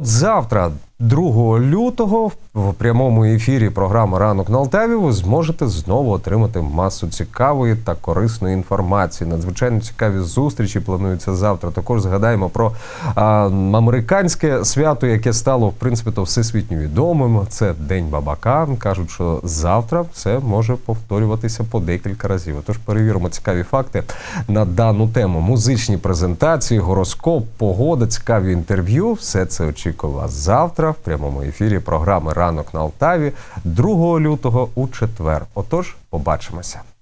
Завтра, 2 лютого, в прямому ефірі програми «Ранок на Алтаві» ви зможете знову отримати масу цікавої та корисної інформації. Надзвичайно цікаві зустрічі плануються завтра. Також згадаємо про американське свято, яке стало, в принципі, то всесвітньо відомим. Це День Бабака. Кажуть, що завтра це може повторюватися по декілька разів. Тож перевіримо цікаві факти на дану тему. Музичні презентації, гороскоп, погода, цікаві інтерв'ю. Все це очікує вас завтра в прямому ефірі програми «Ранок на Алтаві» 2 лютого у четвер. Отож, побачимося.